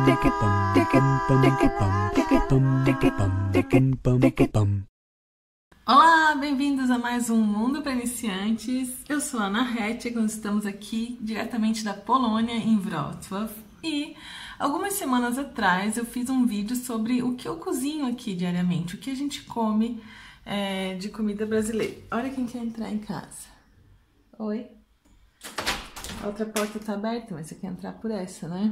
Olá, bem-vindos a mais um Mundo para Iniciantes. Eu sou a Ana Hettig, nós estamos aqui diretamente da Polônia, em Wrocław. E algumas semanas atrás eu fiz um vídeo sobre o que eu cozinho aqui diariamente, o que a gente come de comida brasileira. Olha quem quer entrar em casa. Oi? A outra porta tá aberta, mas você quer entrar por essa, né?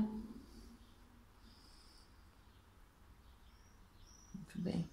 Muito bem.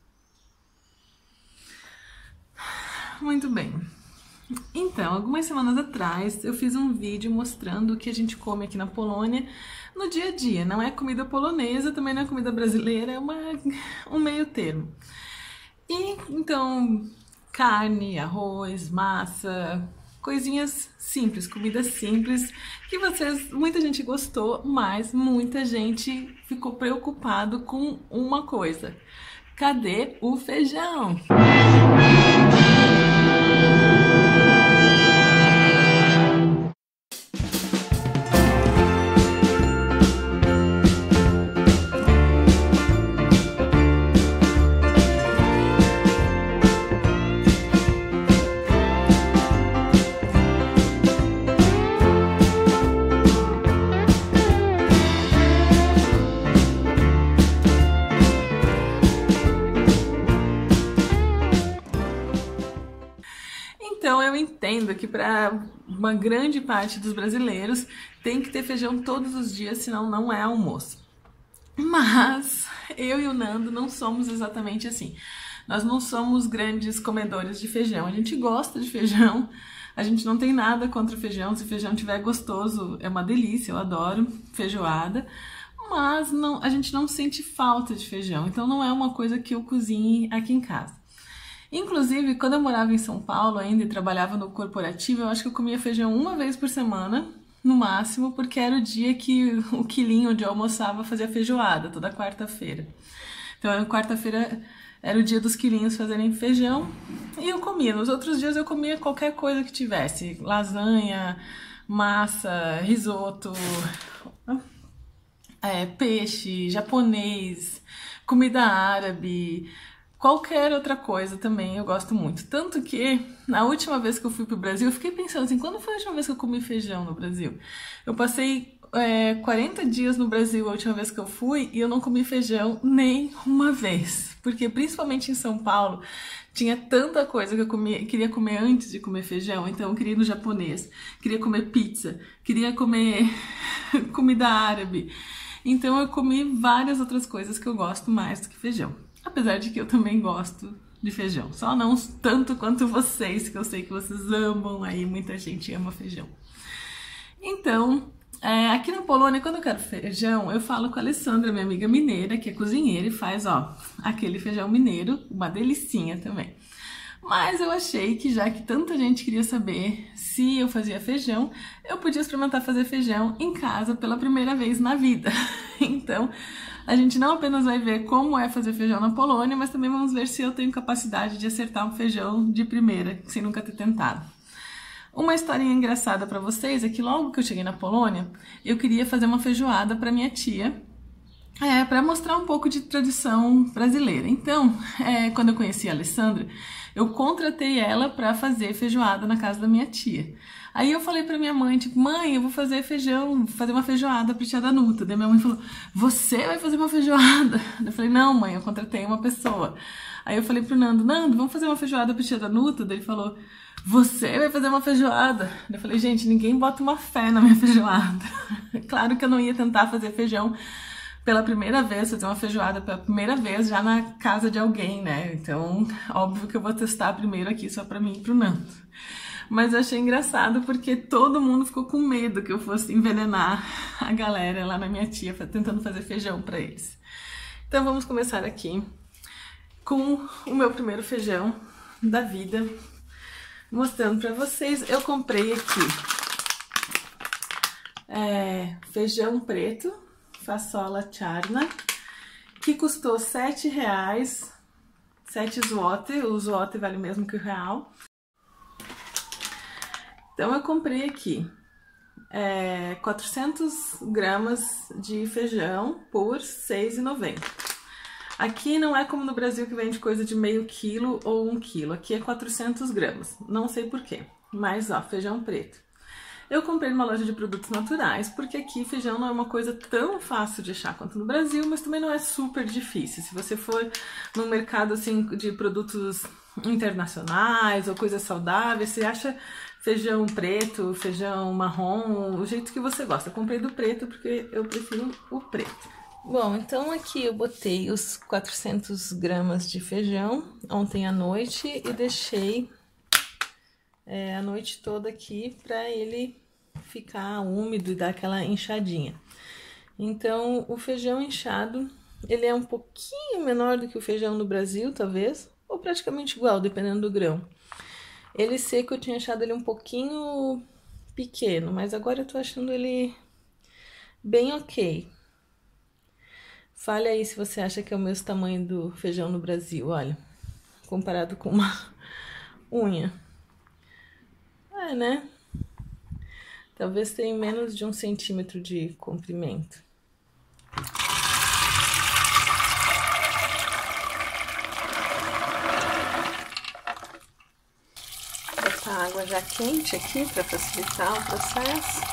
Muito bem. Então, algumas semanas atrás eu fiz um vídeo mostrando o que a gente come aqui na Polônia no dia a dia. Não é comida polonesa, também não é comida brasileira, é um meio termo. E então, carne, arroz, massa, coisinhas simples, comida simples, que muita gente gostou, mas muita gente ficou preocupado com uma coisa. Cadê o feijão? Então eu entendo que para uma grande parte dos brasileiros tem que ter feijão todos os dias, senão não é almoço. Mas eu e o Nando não somos exatamente assim. Nós não somos grandes comedores de feijão. A gente gosta de feijão, a gente não tem nada contra o feijão. Se o feijão estiver gostoso, é uma delícia, eu adoro feijoada. Mas não, a gente não sente falta de feijão, então não é uma coisa que eu cozinhe aqui em casa. Inclusive, quando eu morava em São Paulo ainda e trabalhava no corporativo, eu acho que eu comia feijão uma vez por semana, no máximo, porque era o dia que o quilinho onde eu almoçava fazia feijoada, toda quarta-feira. Então, quarta-feira era o dia dos quilinhos fazerem feijão e eu comia. Nos outros dias eu comia qualquer coisa que tivesse, lasanha, massa, risoto, peixe, japonês, comida árabe... Qualquer outra coisa também eu gosto muito. Tanto que, na última vez que eu fui pro Brasil, eu fiquei pensando assim, quando foi a última vez que eu comi feijão no Brasil? Eu passei 40 dias no Brasil a última vez que eu fui e eu não comi feijão nem uma vez. Porque, principalmente em São Paulo, tinha tanta coisa que eu queria comer antes de comer feijão. Então, eu queria ir no japonês, queria comer pizza, queria comer comida árabe. Então, eu comi várias outras coisas que eu gosto mais do que feijão. Apesar de que eu também gosto de feijão. Só não tanto quanto vocês, que eu sei que vocês amam aí, muita gente ama feijão. Então, aqui na Polônia, quando eu quero feijão, eu falo com a Alessandra, minha amiga mineira, que é cozinheira e faz, aquele feijão mineiro, uma delicinha também. Mas eu achei que já que tanta gente queria saber se eu fazia feijão, eu podia experimentar fazer feijão em casa pela primeira vez na vida. Então, a gente não apenas vai ver como é fazer feijão na Polônia, mas também vamos ver se eu tenho capacidade de acertar um feijão de primeira, sem nunca ter tentado. Uma historinha engraçada para vocês é que logo que eu cheguei na Polônia, eu queria fazer uma feijoada para minha tia, para mostrar um pouco de tradição brasileira. Então, quando eu conheci a Alessandra, eu contratei ela para fazer feijoada na casa da minha tia. Aí eu falei pra minha mãe, tipo, mãe, eu vou fazer uma feijoada pra tia Danuta. Daí minha mãe falou, você vai fazer uma feijoada? Eu falei, não, mãe, eu contratei uma pessoa. Aí eu falei pro Nando, vamos fazer uma feijoada pra tia Danuta? Daí ele falou, você vai fazer uma feijoada? Eu falei, gente, ninguém bota uma fé na minha feijoada. Claro que eu não ia tentar fazer feijão pela primeira vez, fazer uma feijoada pela primeira vez já na casa de alguém, né? Então, óbvio que eu vou testar primeiro aqui só pra mim e pro Nando. Mas eu achei engraçado porque todo mundo ficou com medo que eu fosse envenenar a galera lá na minha tia, tentando fazer feijão pra eles. Então vamos começar aqui com o meu primeiro feijão da vida, mostrando pra vocês. Eu comprei aqui feijão preto, fasola czarna, que custou R$7, 7 zloty, o zloty vale mesmo que o real. Então eu comprei aqui 400 gramas de feijão por R$ 6,90. Aqui não é como no Brasil que vende coisa de meio quilo ou 1 quilo. Aqui é 400 gramas. Não sei porquê. Mas, ó, feijão preto. Eu comprei numa loja de produtos naturais, porque aqui feijão não é uma coisa tão fácil de achar quanto no Brasil, mas também não é super difícil. Se você for num mercado assim de produtos internacionais ou coisas saudáveis, você acha feijão preto, feijão marrom, o jeito que você gosta. Eu comprei do preto porque eu prefiro o preto. Bom, então aqui eu botei os 400 gramas de feijão ontem à noite e deixei a noite toda aqui para ele ficar úmido e dar aquela inchadinha. Então, o feijão inchado, ele é um pouquinho menor do que o feijão no Brasil, talvez, ou praticamente igual, dependendo do grão. Ele seco, eu tinha achado ele um pouquinho pequeno, mas agora eu tô achando ele bem ok. Fale aí se você acha que é o mesmo tamanho do feijão no Brasil, olha, comparado com uma unha. Né? Talvez tenha menos de 1 centímetro de comprimento. Vou botar água já quente aqui para facilitar o processo.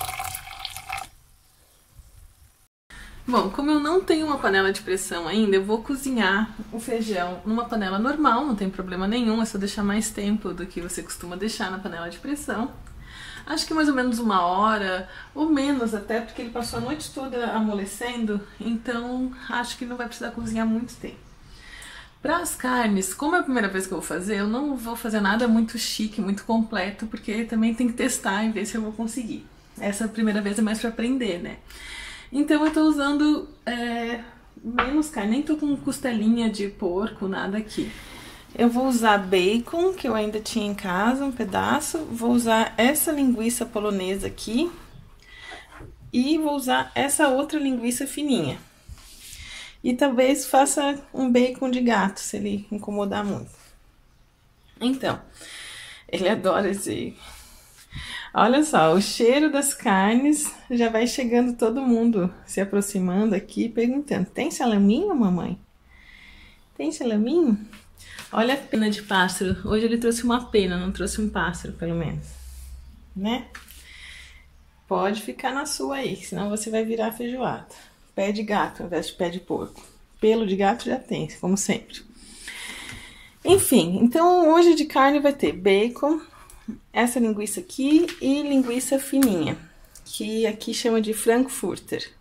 Bom, como eu não tenho uma panela de pressão ainda, eu vou cozinhar o feijão numa panela normal, não tem problema nenhum, é só deixar mais tempo do que você costuma deixar na panela de pressão. Acho que mais ou menos 1 hora, ou menos até, porque ele passou a noite toda amolecendo, então acho que não vai precisar cozinhar muito tempo. Para as carnes, como é a primeira vez que eu vou fazer, eu não vou fazer nada muito chique, muito completo, porque também tem que testar e ver se eu vou conseguir. Essa primeira vez é mais para aprender, né? Então eu tô usando menos carne, nem tô com costelinha de porco, nada aqui. Eu vou usar bacon, que eu ainda tinha em casa, um pedaço. Vou usar essa linguiça polonesa aqui. E vou usar essa outra linguiça fininha. E talvez faça um bacon de gato, se ele incomodar muito. Então, ele adora esse... Olha só, o cheiro das carnes já vai chegando, todo mundo se aproximando aqui, perguntando: tem salaminho, mamãe? Tem salaminho? Olha a pena de pássaro. Hoje ele trouxe uma pena, não trouxe um pássaro, pelo menos. Né? Pode ficar na sua aí, senão você vai virar feijoada. Pé de gato ao invés de pé de porco. Pelo de gato já tem, como sempre. Enfim, então hoje de carne vai ter bacon, essa linguiça aqui e linguiça fininha, que aqui chama de Frankfurter.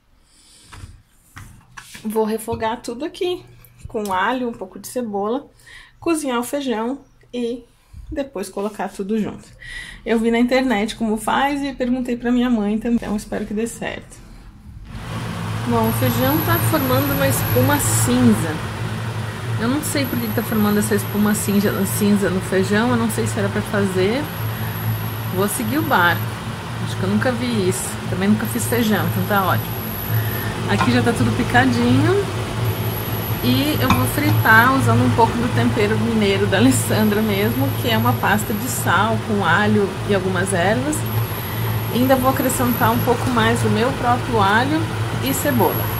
Vou refogar tudo aqui com alho, um pouco de cebola, cozinhar o feijão e depois colocar tudo junto. Eu vi na internet como faz e perguntei pra minha mãe também, então espero que dê certo. Bom, o feijão tá formando uma espuma cinza. Eu não sei por que tá formando essa espuma cinza no feijão, eu não sei se era pra fazer. Vou seguir o barco. Acho que eu nunca vi isso. Também nunca fiz feijão, então tá ótimo. Aqui já tá tudo picadinho. E eu vou fritar usando um pouco do tempero mineiro da Alessandra mesmo, que é uma pasta de sal com alho e algumas ervas. E ainda vou acrescentar um pouco mais do meu próprio alho e cebola.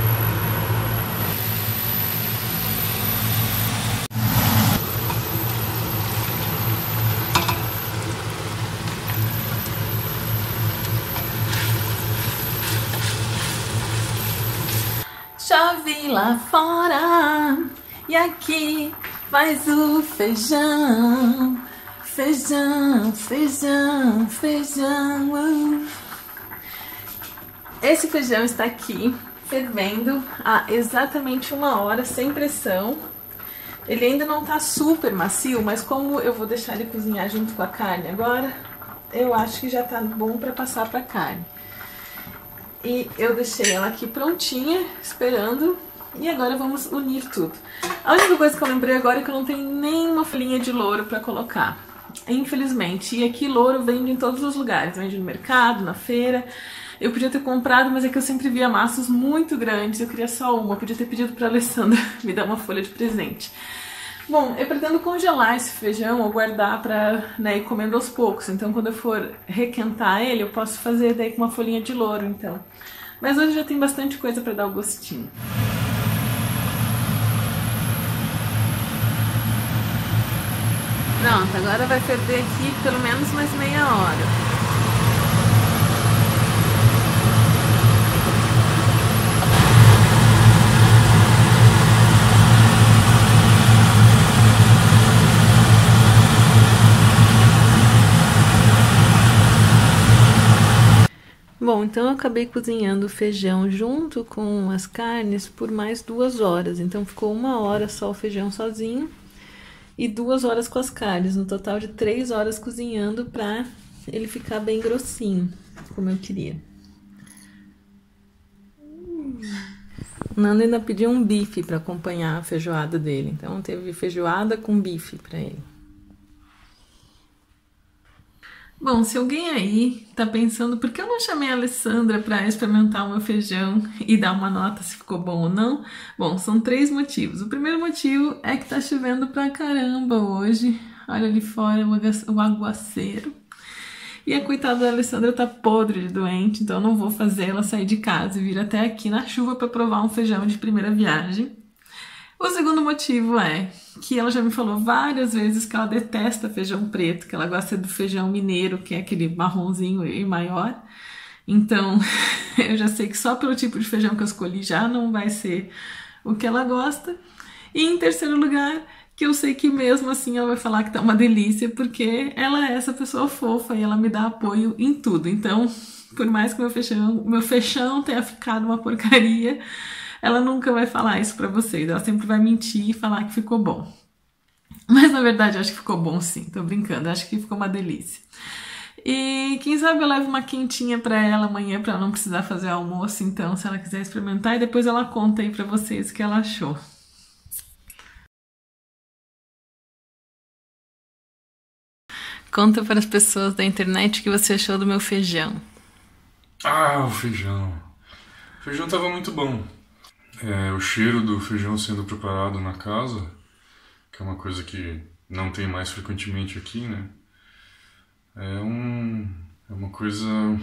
Chove lá fora e aqui faz o feijão, feijão, feijão, feijão. Esse feijão está aqui fervendo há exatamente 1 hora, sem pressão. Ele ainda não está super macio, mas como eu vou deixar ele cozinhar junto com a carne agora, eu acho que já está bom para passar para a carne. E eu deixei ela aqui prontinha, esperando. E agora vamos unir tudo. A única coisa que eu lembrei agora é que eu não tenho nenhuma folhinha de louro para colocar. Infelizmente. E aqui louro vende em todos os lugares. Vende no mercado, na feira. Eu podia ter comprado, mas é que eu sempre via maços muito grandes. Eu queria só uma. Eu podia ter pedido para a Alessandra me dar uma folha de presente. Bom, eu pretendo congelar esse feijão ou guardar pra, né, ir comendo aos poucos. Então, quando eu for requentar ele, eu posso fazer daí com uma folhinha de louro, então. Mas hoje já tem bastante coisa pra dar o gostinho. Pronto, agora vai ferver aqui pelo menos mais meia hora. Bom, então eu acabei cozinhando o feijão junto com as carnes por mais 2 horas. Então ficou 1 hora só o feijão sozinho e 2 horas com as carnes. No total de 3 horas cozinhando pra ele ficar bem grossinho, como eu queria. O Nando ainda pediu um bife pra acompanhar a feijoada dele. Então teve feijoada com bife pra ele. Bom, se alguém aí tá pensando por que eu não chamei a Alessandra para experimentar o meu feijão e dar uma nota se ficou bom ou não, bom, são 3 motivos. O primeiro motivo é que tá chovendo pra caramba hoje. Olha ali fora o aguaceiro. E a coitada da Alessandra tá podre de doente, então eu não vou fazer ela sair de casa e vir até aqui na chuva para provar um feijão de primeira viagem. O segundo motivo é que ela já me falou várias vezes que ela detesta feijão preto, que ela gosta do feijão mineiro, que é aquele marronzinho e maior. Então, eu já sei que só pelo tipo de feijão que eu escolhi já não vai ser o que ela gosta. E em terceiro lugar, que eu sei que mesmo assim ela vai falar que tá uma delícia, porque ela é essa pessoa fofa e ela me dá apoio em tudo. Então, por mais que meu feijão tenha ficado uma porcaria, ela nunca vai falar isso pra vocês, ela sempre vai mentir e falar que ficou bom. Mas na verdade eu acho que ficou bom sim, tô brincando, acho que ficou uma delícia. E quem sabe eu levo uma quentinha pra ela amanhã pra ela não precisar fazer almoço, então se ela quiser experimentar e depois ela conta aí pra vocês o que ela achou. Conta para as pessoas da internet o que você achou do meu feijão. Ah, o feijão. O feijão tava muito bom. O cheiro do feijão sendo preparado na casa, que é uma coisa que não tem mais frequentemente aqui, né? É uma coisa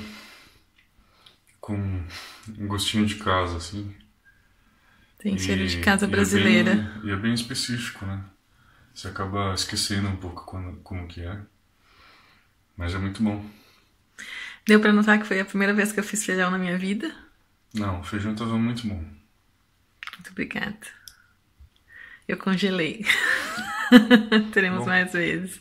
com um gostinho de casa, assim. Tem cheiro de casa brasileira. E é bem específico, né? Você acaba esquecendo um pouco como que é. Mas é muito bom. Deu pra notar que foi a primeira vez que eu fiz feijão na minha vida? Não, o feijão tava muito bom. Muito obrigada. Eu congelei. Teremos mais vezes.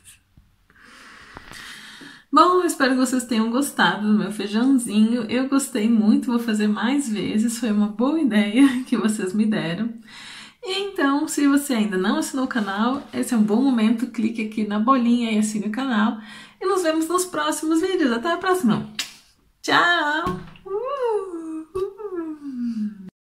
Bom, eu espero que vocês tenham gostado do meu feijãozinho. Eu gostei muito, vou fazer mais vezes. Foi uma boa ideia que vocês me deram. Então, se você ainda não assinou o canal, esse é um bom momento. Clique aqui na bolinha e assine o canal. E nos vemos nos próximos vídeos. Até a próxima!